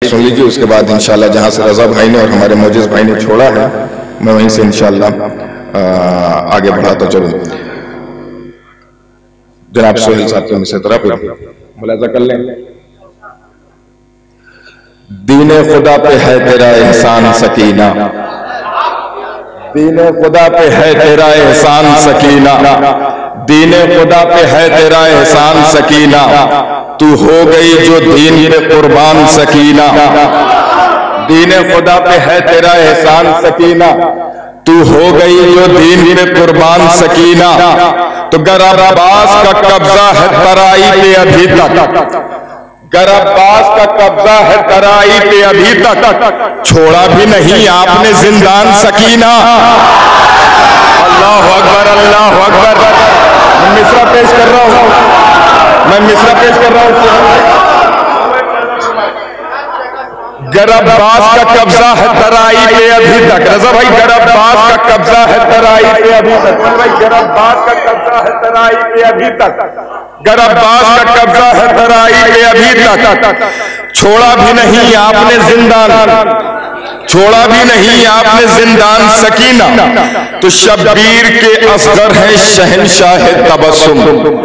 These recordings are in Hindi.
सुन लीजिए, उसके बाद इंशाल्लाह जहां से रजा भाई ने और हमारे मोजिज भाई ने छोड़ा है मैं वहीं से इंशाल्लाह आगे बढ़ाता चलूं। जनाब सोहेल साहब की से तरफ मुलाजा कर लें। दीने खुदा पे है तेरा एहसान सकीना, दीने खुदा पे है तेरा एहसान सकीना, दीने खुदा पे है तेरा एहसान सकीना, तू हो गई जो दीन पे कुर्बान सकीना। दीने खुदा पे है तेरा एहसान सकीना, तू हो गई जो दीन पे कुर्बान सकीना। तो गर अब्बास का कब्जा है तराई पे अभी तक, गर अब्बास का कब्जा है तराई पे अभी तक, छोड़ा भी नहीं आपने जिंदान सकीना। अल्लाह अकबर, अल्लाह अकबर। मैं मिसरा पेश कर रहा हूं, मैं मिसरा पेश कर रहा हूं। गर अब्बास का कब्जा है तराई पे अभी तक, रजा भाई गर अब्बास का कब्जा है तराई पे अभी तक, भाई गर अब्बास का कब्जा है तराई पे अभी तक, गर अब्बास का कब्जा है तराई पे अभी तक, छोड़ा भी नहीं आपने जिंदान, छोड़ा भी नहीं आपने जिंदान सकीना। तो शब्बीर के असगर है शहनशाह तबस्सुम,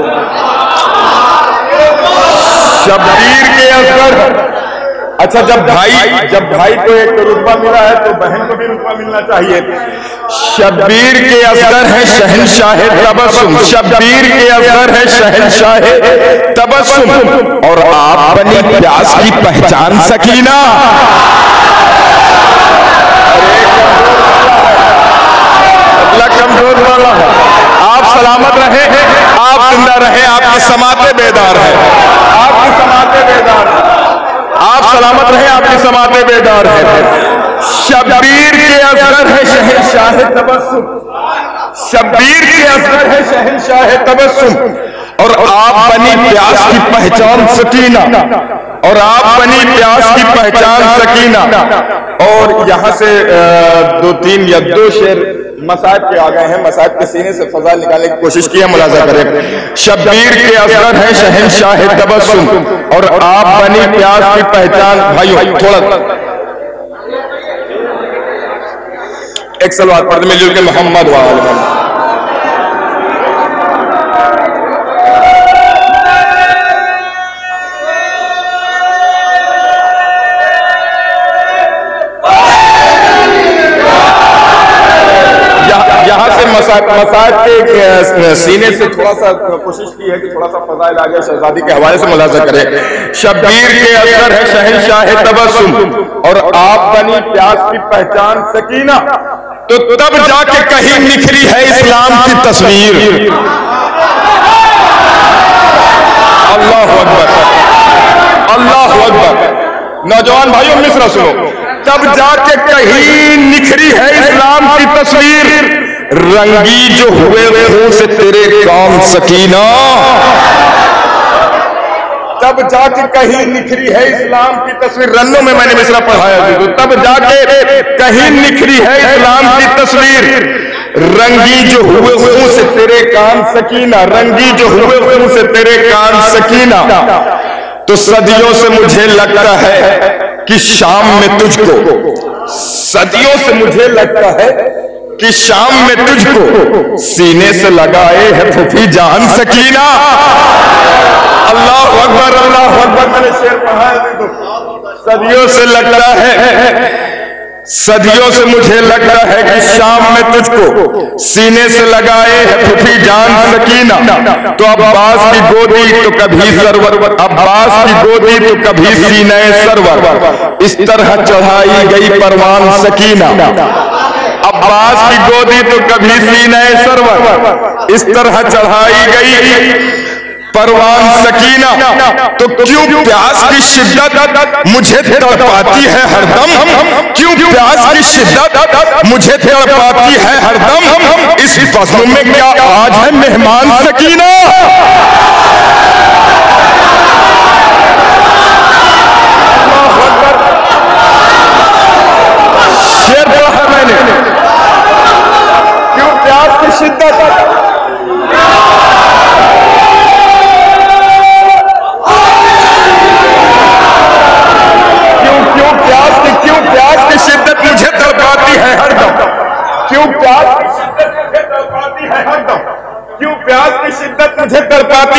शब्बीर के असगर। अच्छा, जब भाई को एक रुतबा मिला है तो बहन को भी रुतबा मिलना चाहिए। शब्बीर के असगर है शहनशाह तबस्सुम, शब्बीर के असगर है शहनशाह तबस्सुम, और आप बनी प्यास की पहचान सकीना। कमजोर वाला है, आप सलामत रहे, आप जिंदा रहे, आपकी समाते बेदार है, आपकी समाते बेदार है, आप सलामत रहे, आपकी समाते बेदार है। शब्बीर के असगर है शहनशाह तबस्सुम, शब्बीर के असगर है शहनशाह तबस्सुम, और आप बनी प्यास की पहचान सकीना, और आप बनी प्यास की पहचान सकीना। और यहां से दो तीन या दो शेर मसाइब के आ गए हैं, मसाइब के सीने से फजाइल निकालने की कोशिश की है, मुलाजा करें। शब्बीर के असगर है शहनशाह तबस्सुम, और आप बनी प्यास की पहचान। भाइयों थोड़ा एक सलवात पढ़ मिलजुल के मोहम्मद वाले। मसाइब के सीने से थोड़ा सा कोशिश की है कि थोड़ा सा फजाइल आ गया, शहजादी के हवाले से मुलाजा करें। शब्बीर के असगर है शहनशाह तबस्सुम, और आप बनी प्यास की पहचान सकीना। तो तब जाके कहीं निखरी है इस्लाम की तस्वीर। अल्लाह अकबर, अल्लाह अकबर। नौजवान भाइयों मिसरा सुनो, तब जाके कहीं निखरी है इस्लाम की तस्वीर, रंगी जो हुए खून से तेरे काम सकीना। तब जाके कहीं निखरी है इस्लाम की तस्वीर, रन्नों में मैंने मिसरा पढ़ाया थी। तो तब जाके कहीं निखरी है इस्लाम की तस्वीर, रंगी जो हुए खून से तेरे काम सकीना, रंगी जो हुए खून से तेरे काम सकीना। तो सदियों से मुझे लगता है कि शाम में तुझको, सदियों से मुझे लगता है कि शाम में तुझको सीने से लगाए है फूफी जान सकीना। अल्लाह अकबर, अल्लाह अकबर। मैंने शेर पढ़ा है, तो सदियों से लगता है, सदियों से मुझे लगता है कि शाम में तुझको सीने से लगाए है फूफी जान सकीना। तो अब्बास की गोदी तो कभी सरवर, अब्बास की गोदी तो कभी सीने सरवर, इस तरह चढ़ाई गई परवान सकीना। अब्बास की गोदी तो कभी सीने सरवर, इस तरह चढ़ाई गई परवान सकीना। तो क्यों प्यास की शिद्दत मुझे तड़पाती है हरदम, क्यों प्यास की शिद्दत मुझे तड़पाती है हरदम, इस बज़्म में क्या आज है मेहमान सकीना। शेर पढ़ा है मैंने, क्यों प्यास की शिद्दत,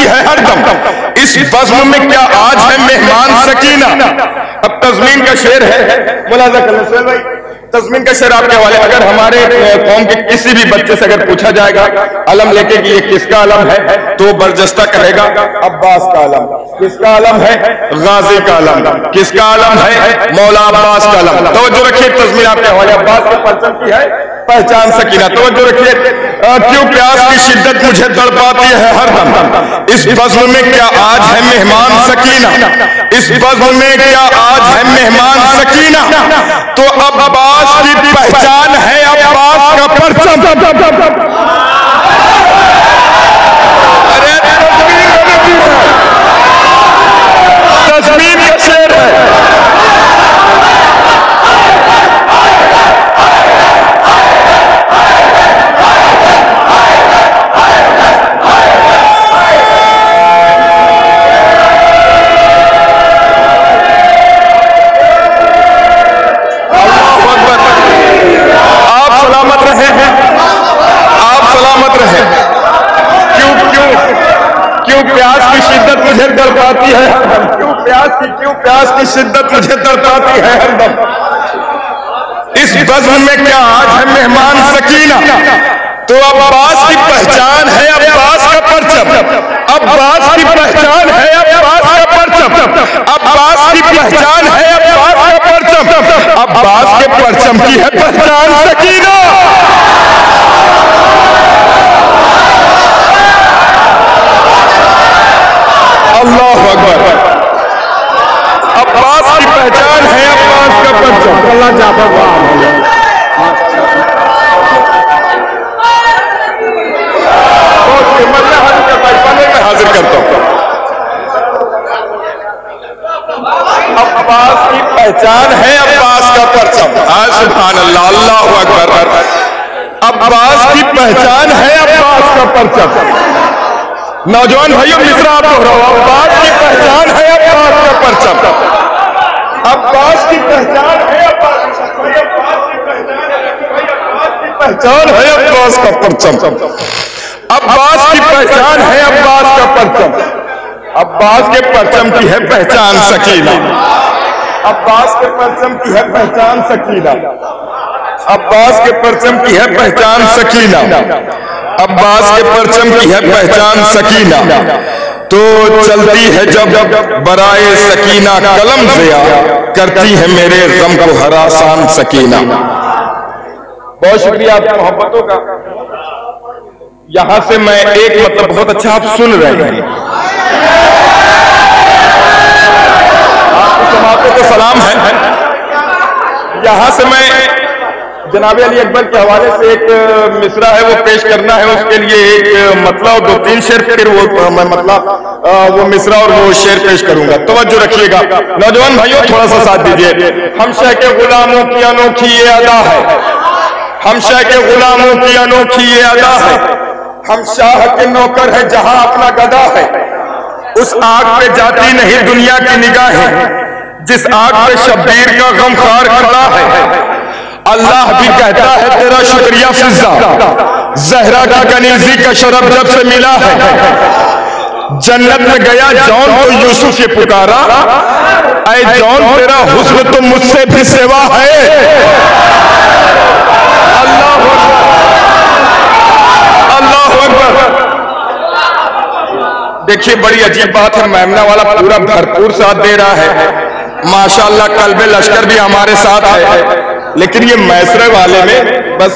की है हरदम। इस बज़्म में क्या आज है मेहमान सकीना। अब तज़मीन का शेर है, मुलाज़ा कर लें सुहेल भाई, तज़मीन का शेर आपके हवाले। अगर हमारे कौम के किसी भी बच्चे से अगर पूछा जाएगा अलम लेके कि ये किसका अलम है, तो बरजस्ता कहेगा अब्बास का अलम। किसका अलम है? गाजी का अलम। किसका अलम है? मौला अब्बास का अलम। तवज्जो रखिए, तज़मीन आपके हवाले। अब्बास के परचम की है पहचान सकीना। तवज्जो रखिए, क्यों प्यास की शिद्दत मुझे तड़पाती है हरदम। इस बज़्म में क्या आज है मेहमान सकीना। इस बज़्म में क्या आज है मेहमान सकीना। तो अब्बास की पहचान है अब्बास का परचम। अरे तज़मीन का शेर है। मुझे तड़पाती है हरदम। क्यों प्यास की शिद्दत मुझे तड़पाती है हरदम। इस बज़्म में क्या आज है मेहमान सकीना। तो अब्बास की पहचान है अब्बास का परचम। अब्बास की पहचान है अब्बास का परचम। अब्बास की पहचान है अब्बास का परचम। अब्बास के परचम की है पहचान सकीना। अल्लाहु अकबर। अब्बास की पहचान है अब्बास का परचम। अल्लाह जाफर मैं हाजिर करता हूं। अब्बास की पहचान है अब्बास का परचम। सुभान अल्लाह, अल्लाहु अकबर। अब्बास की पहचान है अब्बास का परचम। नौजवान भाइयों, मिसरा आप दोहराओ। अब्बास की पहचान है अब्बास का परचम। अब्बास की पहचान है अब्बास की पहचान है अब्बास का परचम। अब्बास की पहचान है अब्बास का परचम। अब्बास के परचम की है पहचान सकीना। अब्बास के परचम की है पहचान सकीना। अब्बास के परचम की है पहचान सकीना। अब्बास के परचम की है पहचान सकीना। तो चलती है जब बराए सकीना कलम ज़िया, करती है मेरे गम को हरासान सकीना। बहुत शुक्रिया आपकी मोहब्बतों का। यहां से मैं एक मतलब बहुत अच्छा आप सुन रहे हैं। आपकी जमातों को सलाम है। यहां से मैं जनाब अली अकबर के हवाले से एक मिसरा है वो पेश करना है। उसके लिए एक मतलब 2-3 शेर, फिर वो मैं मतलब वो मिसरा और वो शेर पेश करूंगा। तवज्जो रखिएगा नौजवान भाइयों, थोड़ा सा साथ दीजिए। हम शाह के गुलामों की अनोखी ये अदा है। हम शाह के गुलामों की अनोखी ये अदा है। हम शाह के नौकर है जहां अपना गदा है। उस आग पे जाती नहीं दुनिया की निगाहें, जिस आग पे शब्बीर का गमखार खड़ा है। अल्लाह भी कहता है तेरा शुक्रिया फिजा, जहरा का कनीजी का शरफ जब से मिला है। जन्नत में गया जौन तो यूसुफ से पुकारा, ऐ जौन तेरा हुस्न तो मुझसे भी सेवा है। अल्लाह अल्लाह अकबर। देखिए बड़ी अजीब बात है, मेमना वाला पूरा भरपूर साथ दे रहा है माशाअल्लाह। कल्बे लश्कर भी हमारे साथ है, लेकिन ये मैसरे वाले में बस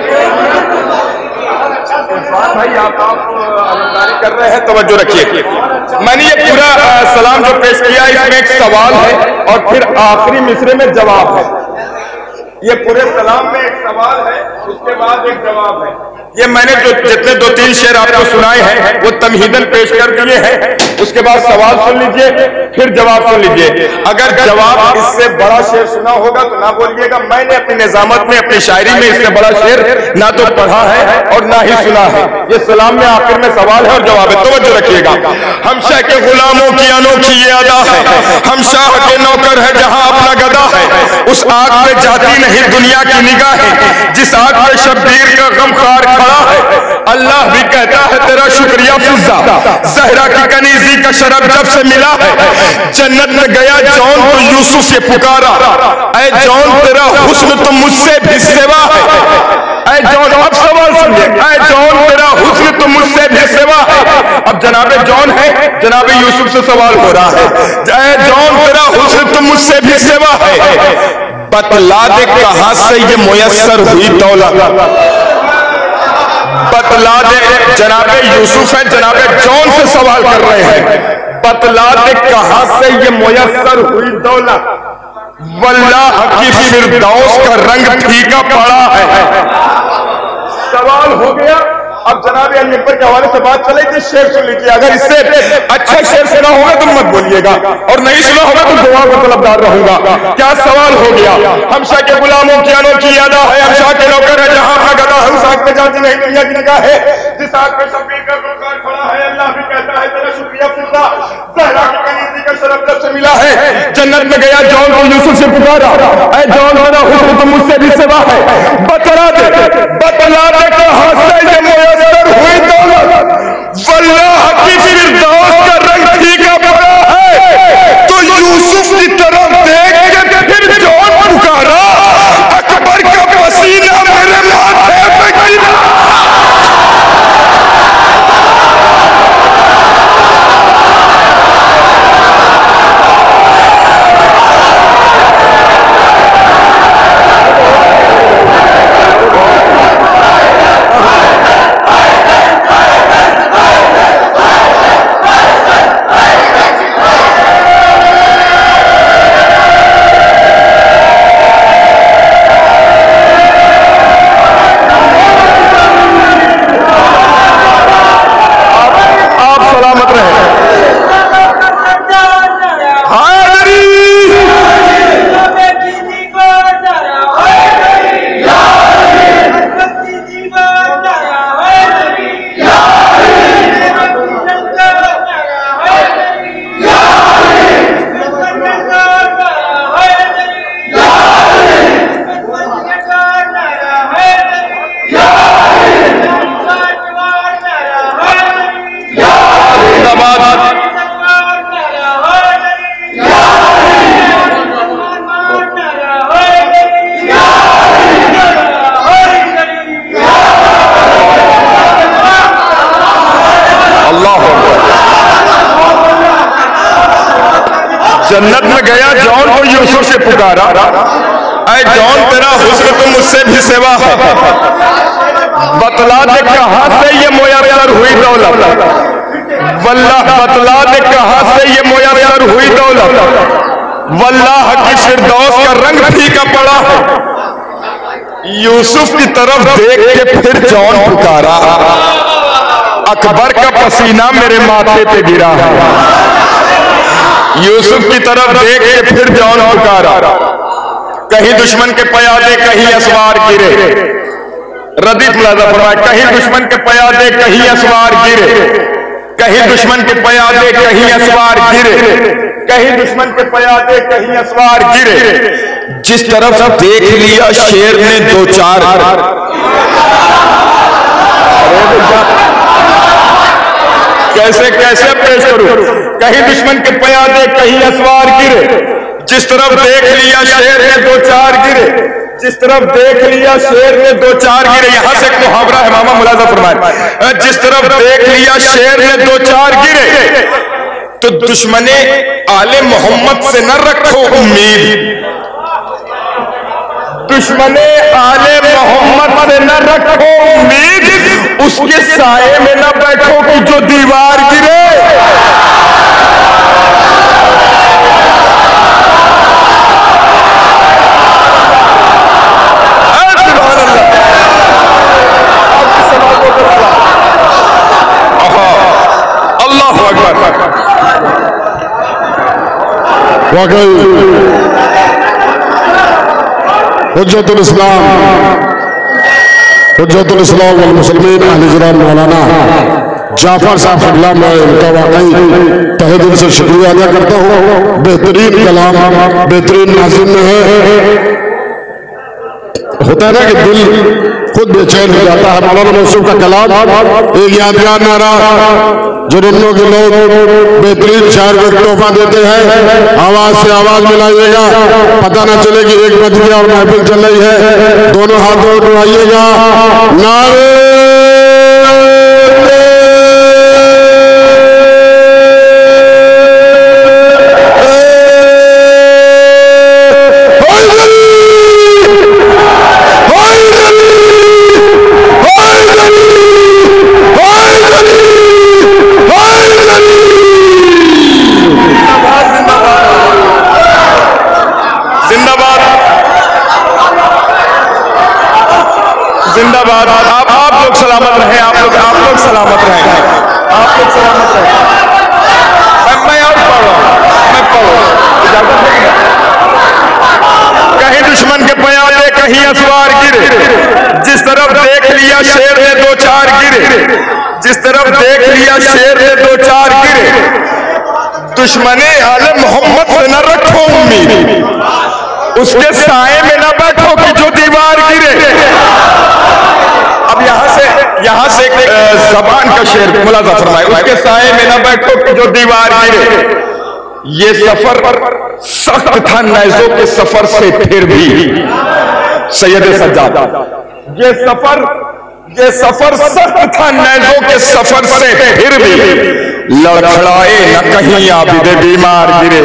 भाई आप आलमदारी कर रहे हैं। तवज्जो रखिए, मैंने ये पूरा सलाम जो पेश किया इसमें एक सवाल है और फिर आखिरी मिसरे में जवाब है। ये पूरे सलाम में एक सवाल है, उसके बाद एक जवाब है। ये मैंने जो जितने 2-3 शेर आपको सुनाए हैं वो तमहीदन पेश कर दिए हैं। उसके बाद सवाल सुन लीजिए, फिर जवाब सुन लीजिए। अगर जवाब इससे बड़ा शेर सुना होगा तो ना बोलिएगा। मैंने अपनी निजामत में, अपनी शायरी में इससे बड़ा शेर ना तो पढ़ा है और ना ही सुना है। ये सलाम में आखिर में सवाल है और जवाब है। तवज्जो रखिएगा। हम शाह के गुलामों की अनोखी ये अदा है। हम शाह के नौकर है जहां अपना गदा है। उस आग पे जाती नहीं दुनिया की निगाहें, जिस आग पे शब्बीर का गमखार खड़ा है। अल्लाह भी कहता है तेरा शुक्रिया फिजा, जहरा की कनीजी का शरब जब से मिला है। जन्नत में गया जौन तो यूसुफ से पुकारा, ऐ जौन तेरा हुस्न तो मुझसे भी सेवा है। ऐ जौन, अब सवाल सुनिए, ऐ जौन तेरा हुस्न तो मुझसे भी सेवा है। अब जनाबे जौन है, जनाबे यूसुफ से सवाल हो रहा है, ऐ जौन तेरा हुस्न तो मुझसे भी सेवा है। बतला दे कहां से ये मुयस्सर हुई दौलत, बतला दे। जनाबे यूसुफ है, जनाबे जौन से सवाल कर रहे हैं, बतला दे कहां से ये मुयस्सर हुई दौलत। वल्लाह की फिरदौस का रंग फीका पड़ा है। सवाल हो गया। अब जनाब अल-मिंबर के हवाले से बात चले कि शेर सुन लीजिए, अगर इससे अच्छा शेर सुना होगा तो मत बोलिएगा, और नहीं सुना होगा तो दुआ का तलबदार रहूंगा। क्या सवाल हो गया? हम शाह के गुलामों की अनोखी यादा है, हम शाह के नौकर है, जहां अपना गदा हम साथ पे जाती नहीं दुनिया की निगाह है। जिस आग पे शब्बीर का गमखार खड़ा है, अल्लाह भी कहता है तेरा शुक्रिया फिजा, ज़हरा की कनीज़ी का शरफ जब से मिला है। जन्नत में गया जौन को यूसुफ से पुकारा, ऐ जौन तेरा हुस्न तो मुझसे भी सेवा है। बतला दे कहां से ये मुयस्सर हुई दौलत। वल्लाह की फिरदौस का रंग फीका पड़ा है। तो यूसुफ की तरफ देख के फिर जौन पुकारा, अकबर का पसीना मेरे माथे पे गिरा। जन्नत में गया जौन को यूसुफ से पुकारा, ऐ जौन तेरा हुस्न तो मुझसे भी सेवा है। बतला दे कहां से ये मुयस्सर हुई दौलत। वल्लाह बतला दे कहां से ये मुयस्सर हुई दौलत। वल्लाह की फिरदौस का रंग फीका पड़ा है। यूसुफ की तरफ देख के फिर जौन पुकारा, अकबर का पसीना मेरे माथे पे गिरा है। यूसुफ की तरफ देख के फिर जौन पुकारा, कहीं दुश्मन के पयादे कहीं असवार गिरे। रदीफ मुलाजा फरमाए, कहीं दुश्मन के पयादे कहीं असवार गिरे, कहीं दुश्मन के पयादे कहीं असवार गिरे, कहीं दुश्मन के पयादे कहीं असवार गिरे। जिस तरफ देख लिया शेर ने दो चार, कैसे कैसे पेश करूं? कहीं दुश्मन के पयादे कहीं असवार गिरे, जिस तरफ देख लिया शेर ने दो चार गिरे, जिस तरफ देख लिया शेर ने दो चार गिरे। यहां से एक मुहावरा है, मामा मुलाजा फरमाए, जिस तरफ देख लिया शेर ने दो चार गिरे, तो दुश्मने आले मोहम्मद से न रखो उम्मीद। दुश्मने आले मोहम्मद से न रखो उम्मीद, उसके साए में न बैठो कि जो दीवार गिरे। अल्लाह अकबर। हुज्जतुल इस्लाम वल मुस्लिमीन अहले जनाब मौलाना जाफर साहब क़िबला, मैं इनका वाकई तहे दिल से शुक्रिया अदा करता हूँ। बेहतरीन कलाम, बेहतरीन नाज़िम में है। होता है ना कि दिल खुद बेचैन हो जाता है। मौलाना मौसूफ का कलाम एक यादगार नारा जो रन्नों के लोग बेहतरीन शायर को तोहफा देते हैं। आवाज से आवाज मिलाइएगा, पता ना चले कि एक बज गया और महफिल चल रही है। दोनों हाथों उठाइएगा, नारे जिंदाबाद। आप लोग सलामत रहें, आप लोग सलामत रहें, आप लोग सलामत रहें। मैं और पढ़ रहा हूं, मैं पढ़ रहा हूं, इजाजत है। कहीं दुश्मन के प्यादे कहीं असवार गिरे, जिस तरफ देख लिया शेर ने दो चार गिरे, जिस तरफ देख लिया शेर ने दो चार गिरे। दुश्मने आले मोहम्मद से न रखो उम्मीद, उसके साए में न बैठो कि जो दीवार गिरे। अब यहाँ से ज़बान का शेर मुलाज़ा फरमाए, उसके साए में न बैठो कि जो दीवार गिरे। ये सफर सख्त था नैज़ों के सफर से फिर भी सैयद सज्जाद, ये सफर सख्त था नैज़ों के सफर से फिर भी लड़खड़ाए न कहीं आबिदे बीमार गिरे।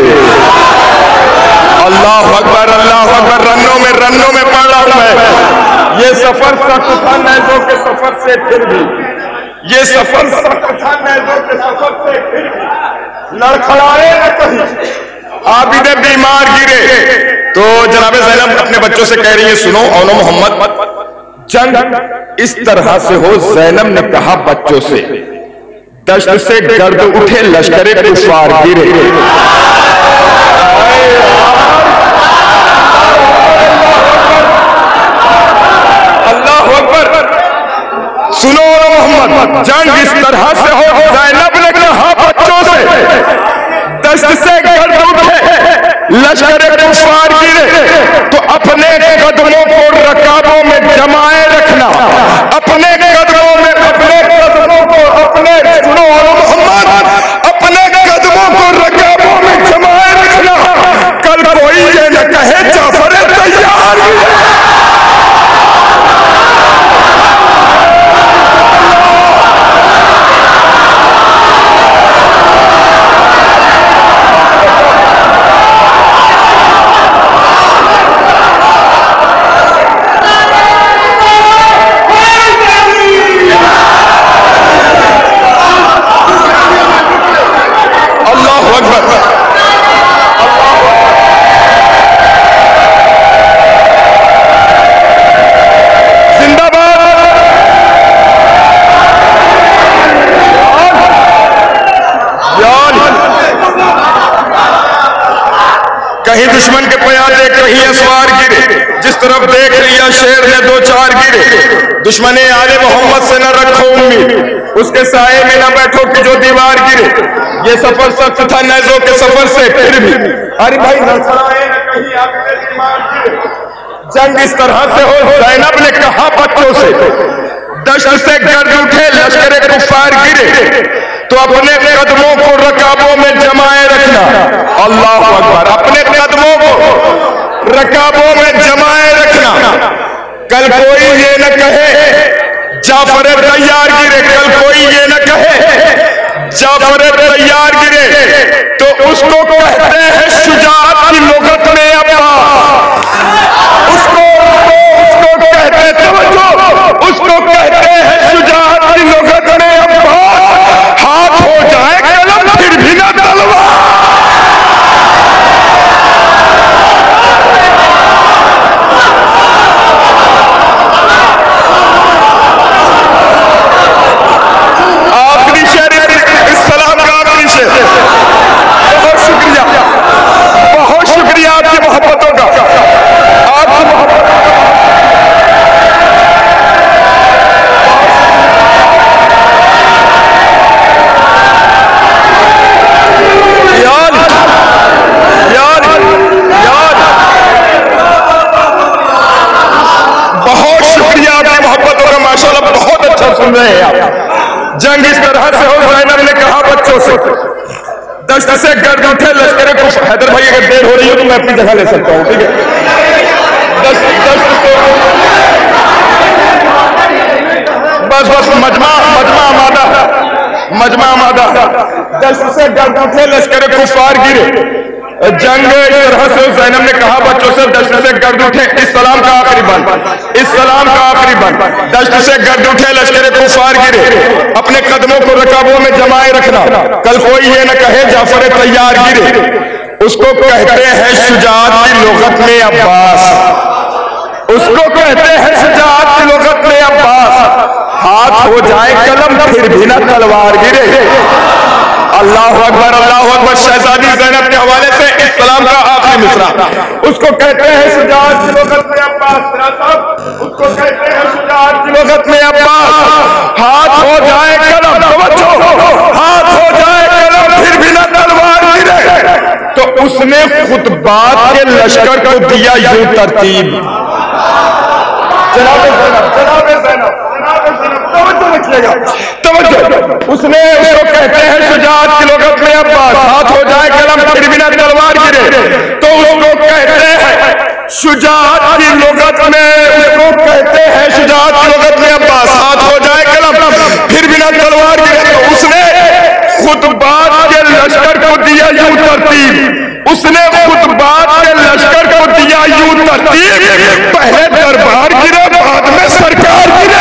अल्लाह अकबर, अल्लाह अकबर। रन्नों में पढ़ रहा हूं मैं। ये सफर सख्त था नैज़ों के सफर से फिर भी, ये सफर सख्त था नैज़ों के सफर से फिर भी लड़खड़ाए न कहीं आबिदे बीमार गिरे। तो जनाब ज़ैनब अपने बच्चों से कह रही है, सुनो औनो मोहम्मद, जंग इस तरह से हो। ज़ैनब ने कहा बच्चों से, दश्त से गर्द उठे लश्करे कुफार गिरे। अल्लाह अकबर। सुनो मोहम्मद, जंग इस तरह से हो। ज़ैनब ने कहा बच्चों से, दश्त से गर्द उठे लश्करे कुफार गिरे। तो अपने कदमों को रकाबों में जमाए रखना, अपने कदमों में, अपने कदमों को, अपने, सुनो मोहम्मद, अपने कदमों को रकाबों में जमाए रखना। कल कोई ये न कहे जाफर तैयार। कहीं दुश्मन के प्यादे कहीं असवार गिरे, जिस तरफ देख लिया शेर ने दो चार गिरे। दुश्मने आले मोहम्मद से न रखो उम्मीद, उसके साए में न बैठो कि जो दीवार गिरे। ये सफर सख्त था नैज़ों के सफर से फिर भी, अरे भाई लड़खड़ाए न कहीं आबिदे बीमार गिरे। जंग इस तरह से हो। ज़ैनब ने कहा बच्चों से, दश्त से गर्द उठे लश्करे कुफार गिरे। तो अपने कदमों को रकाबों में जमाए रखना। अल्लाह अकबर। अपने कदमों को रकाबों में जमाए रखना। कल कोई ये न कहे जाफर तैयार गिरे, कल कोई ये न कहे जाफर तैयार गिरे। तो उसको कहते हैं शुजाअत की लुगत में अब्बास, उसको कहते, तवज्जो, उसको कहते हैं शुजाअत की लुगत में अब्बास। हाथ हो जाए कलम फिर भी न तलवार। आखिरी शेर इस सलाम का आखिरी शेर। बहुत शुक्रिया आपके। जंग इस तरह से हो, ज़ैनब ने कहा बच्चों से, दश्त से गर्द उठे लश्कर कुफर। हैदर भाई अगर देर हो रही हो तो मैं अपनी जगह ले सकता हूँ, ठीक है। दश्त से बस मजमा आमादा। दश्त से गर्द उठे लश्कर कुफार गिरे। जंग इस तरह से, ज़ैनब ने कहा बच्चों से, दश्त से गर्द उठे, इस सलाम का आखिरी बंद, इस सलाम का आखिरी बंद। दश्त से गर्द उठे लश्कर कुफार गिरे, अपने कदमों को रकाबों में जमाए रखना, कल कोई ये न कहे जाफर तैयार गिरे। उसको कहते हैं शुजाअत की लुगत में अब्बास, उसको कहते हैं शुजाअत की लुगत में अब्बास। हाथ हो जाए कलम फिर भी न तलवार गिरे। अल्लाह अकबर, अल्लाह अकबर। शहजादी ज़ैनब के हवाले से इस सलाम का आखिरी मिसरा। उसको कहते हैं शुजाअत की लुगत में अब्बास, उसको कहते हैं शुजाअत की लुगत में अब्बास। हाथ हो जाए कलम, हाथ हो जाए कलम फिर भी न तलवार गिरे। तो उसने खुतबात के लश्कर को दिया यूं तरतीब। जनाब ज़ैनब उसने, उसको कहते हैं शुजाअत की लुगत में अब्बास। हाथ हो जाए कलम फिर भी न तलवार गिरे। तो उसको कहते हैं शुजाअत की लुगत में, उसको कहते हैं शुजाअत की लुगत में अब्बास। हाथ हो जाए कलम फिर भी न तलवार गिरे। तो उसने खुतबात के लश्कर को दिया यूं तरतीब, उसने खुतबात के लश्कर को दिया यूं तरतीब। पहले दरबार गिरे, बाद में सरकार गिरे।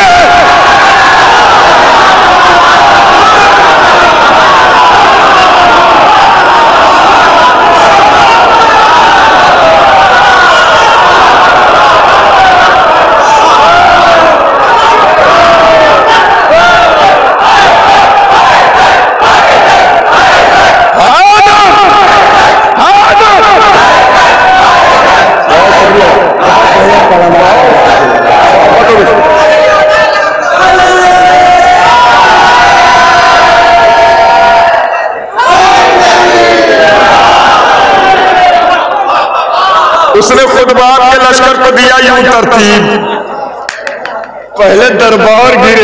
उसने खुतबात के लश्कर को दिया यूं तरतीब। पहले दरबार गिरे,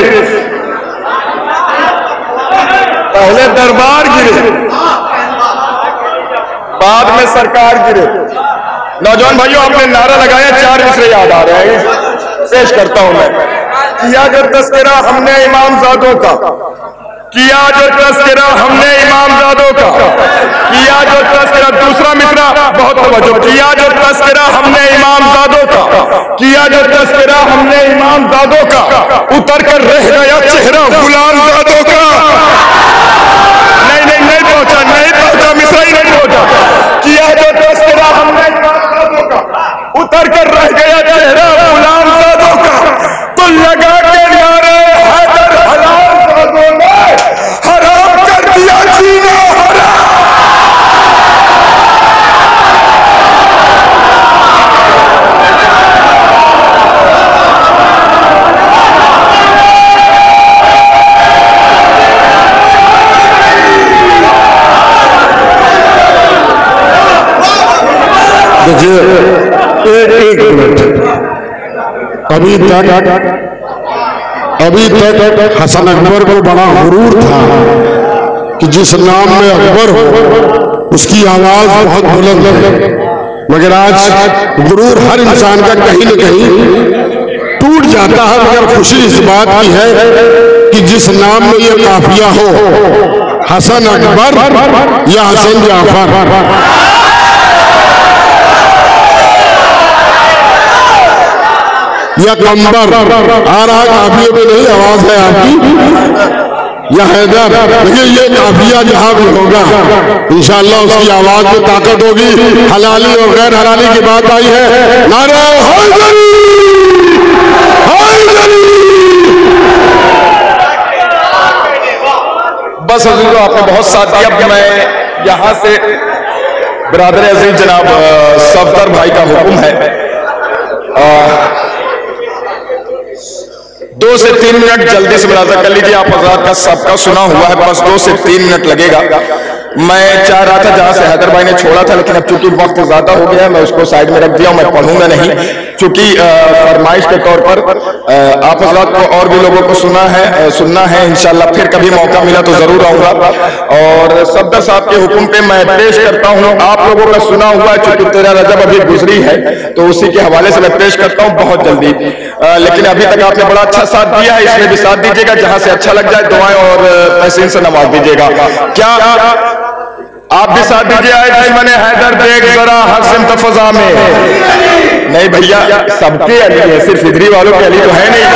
पहले दरबार गिरे, बाद में सरकार गिरे। नौजवान भाइयों, आपने नारा लगाया, 4 मिसरे याद आ रहे हैं, पेश करता हूं मैं। किया जो तस्करा हमने इमामजादों का, किया जो तस्करा हमने इमामजादों का, किया जो तस्करा। दूसरा मिसरा बहुत तवज्जो। किया जो तस्करा हमने इमामजादों का, किया जो तस्करा हमने इमामजादों का, उतर कर रह गया चेहरा गुलामजादों का। नहीं पहुंचा, मिसरा ही नहीं पहुंचा। किया जो तस्करा हमने इमामजादों का, उतर कर रह गया चेहरा गुलामजादों का। तो लगा के नारे हैदर हलालजादों ने हराम कर दिया जीना हराम। एक मिनट, अभी तक हसन अकबर को बड़ा गुरूर था कि जिस नाम में अकबर हो उसकी आवाज बहुत बुलंद है, मगर आज गुरूर हर इंसान का कहीं न कहीं टूट जाता है। मगर खुशी इस बात की है कि जिस नाम में ये काफिया हो, हसन अकबर या हसन जाफर, या कंबर आ रहा काफिये में नहीं, आवाज है आपकी, या हैदर। देखिए ये काफिया जहां भी होगा इंशाअल्लाह उसकी आवाज में ताकत होगी। हलाली और गैर हलाली की बात आई है, नारे हैदरी हैदरी। बस हजूर, आपने बहुत साथ दिया। मैं यहाँ से बिरादर अजीज जनाब सफदर भाई का हुक्म है, 2 से 3 मिनट जल्दी से मुलाजा कर लीजिए। आप हज़रात का सबका सुना हुआ है, बस 2 से 3 मिनट लगेगा। मैं चाह रहा था जहां से हैदर भाई ने छोड़ा था, लेकिन अब चूंकि वक्त ज्यादा हो गया है मैं उसको साइड में रख दिया हूं, मैं पढ़ूंगा नहीं। चूंकि फरमाइश के तौर पर आप हज़रात को और भी लोगों को सुनना है इंशाल्लाह फिर कभी मौका मिला तो जरूर आऊंगा। और सफदर साहब के हुक्म पे मैं पेश करता हूं, आप लोगों का सुना हुआ है, चूंकि 13 रजब अभी गुजरी है तो उसी के हवाले से मैं पेश करता हूं बहुत जल्दी। लेकिन अभी तक आपने बड़ा अच्छा साथ दिया है, इसमें भी साथ दीजिएगा, जहां से अच्छा लग जाए दुआएं और तहसीन से नवाज दीजिएगा। क्या आप भी साथ दीजिए? आए दुश्मन हैदर देख जरा हर सिमत फजा में। नहीं भैया, सबके अली है, सिर्फ इधरी वालों के अली तो है नहीं।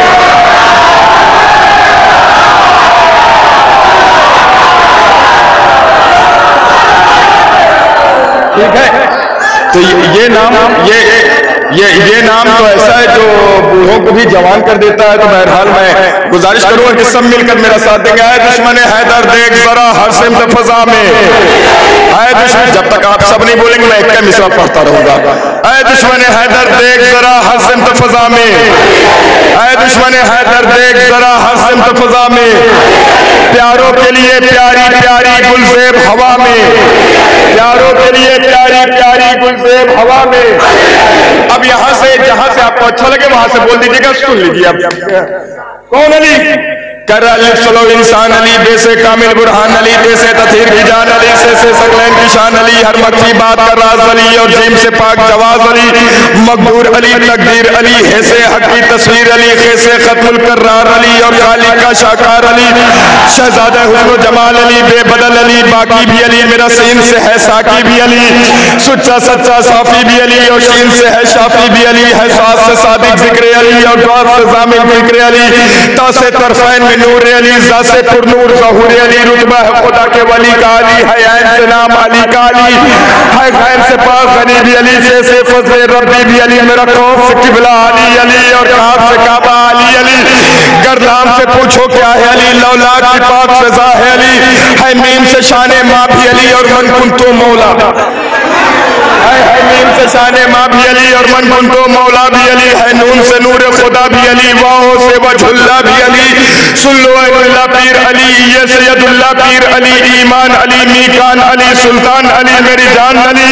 ठीक है, तो ये नाम ये नाम तो ऐसा है जो बूढ़ों को भी जवान कर देता है। तो बहरहाल मैं गुजारिश करूंगा कि सब मिलकर मेरा साथ देंगे। आए दुश्मन हैदर देख जरा हर सिमत फजा में। आए दुश्मन, जब तक आप सब नहीं बोलेंगे मैं एक मिसरा पढ़ता रहूंगा। आए दुश्मन हैदर देख जरा हर सिमत फजा में। आए दुश्मन हैदर देख जरा हर सिमत फजा में। प्यारों के लिए प्यारी प्यारी गुलजेब हवा में। प्यारों के लिए प्यारी प्यारी गुलजेब हवा में। अब यहां से जहां से आपको अच्छा लगे वहां से बोल दीजिएगा, सुन लीजिए। अब कौन अली? कर अली चलो इंसान अली, बेसे कामिल बुरहान अली, बेसे तथीर की जान अली, से सकलैन की शान अली, हर मक्खी बात का राज अली, और जीम से पाक जवाज अली, मकबूर अली, तकदीर अली, हैसे हक की तस्वीर अली, खैसे खत्मुल कर्रार अली, और खालिक का शाकार अली, शहजादा हुस्न जमाल अली, बेबदल अली, बाकी भी अली, मेरा सीन से है साकी भी अली, सुच्चा सच्चा साफी भी अली, और शीन से है शाफी भी अली, है सास से सादिक जिक्र अली, और द्वार से जामिल फिक्र अली, ता से तरफैन में नूर अली, जा से पुरनूर ज़हूर अली, रुतबा है खुदा के वली का अली, है ऐन से नाम अली का अली, है गैन से पाक गनी भी अली, से फज़ले रब्बी भी अली, मेरा कौफ से किबला अली अली, और काब से काबा अली अली, गर्दाम से पूछो क्या है अली, लौला की पाक सजा है अली, है मीम से शाने माँ भी अली, और मन कुंतो मौला, है मीम से शाने माँ भी अली, और मन कुंतो मौला भी अली, है नून से नूर खुदा भी अली, वाओ से वजहुल्ला भी अली, सुल्लो अल्लाह पीर अली, ये सैयदुल्लाह पीर अली, ईमान अली, मीकान अली, सुल्तान अली, मेरी जान अली,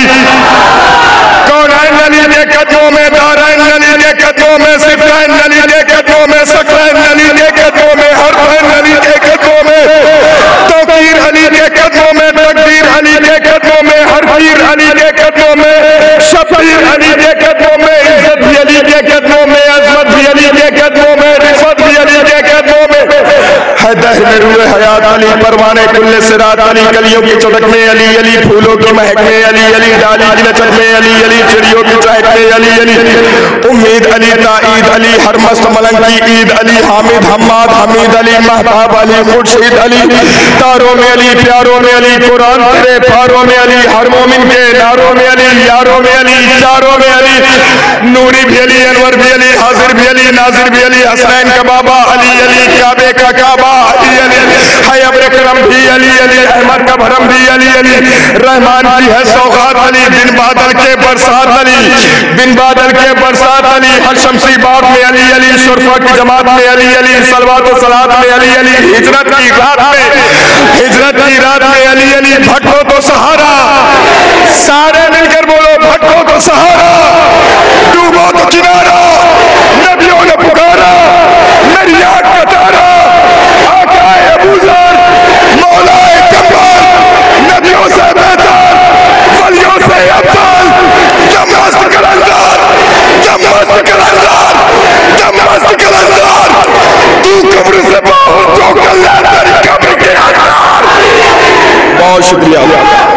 कौनैन अली के कदमों में, दारैन अली के कदमों में, सिफरैन अली के कदमों में, सकरैन अली के कदमों में, हरफैन अली के कदमों में, तौकीर अली के कदमों में, तकदीर अली के कदमों में, हरफीर अली के कदमों में, शफीर अली के कदमों में, इज्जत भी अली के कदमों में, अजमत भी अली के कदमों में, रिफत भी अली के कदमों में, है दहर रूए हयात अली, परवाने कुल्ले सिरात अली, कलियों की चटक में अली अली, फूलों की महक में अली अली, डाली की लचक में अली अली, चिड़ियों की चहक में अली अली, उम्मीद अली, ताईद अली, हर मस्त मलंग की ईद अली, हामिद हम्माद हमीद अली, महताब अली, खुर्शीद अली, तारों में अली, प्यारों में अली, कुरान तेरे पारों में अली, हर मोमिन के नारों में अली, यारों में अली, चारों में अली, नूरी भी अली, अनवर भी अली, हाजिर भी अली, नाजिर भी अली, हसनैन का बाबा अली अली, काबे का काबा अली अली, है अब्र करम भी अली अली, अहमद का भरम भी अली अली, रहमान की है सौगात अली, बिन बादल के बरसात अली, बिन बादल के बरसात अली, हर शमसी बाग में अली अली, शुरफा की जमात में अली अली, सलवात व सलात में अली अली, हिजरत की रात में अली अली, भटको तो सहारा, सारे मिलकर बोलो भटको तो सहारा, डूबो तो किनारा, नबियों ने पुकारा, मेरी आग का तारा, आकाए अबूजर, मौलाए जब्बार, नबियों से बेहतर, वलियों से अफजल, दमस्त कलंदर, तू कब्र से बहुत जो कल्याण तेरी कब्र के अंदर। बहुत शुक्रिया।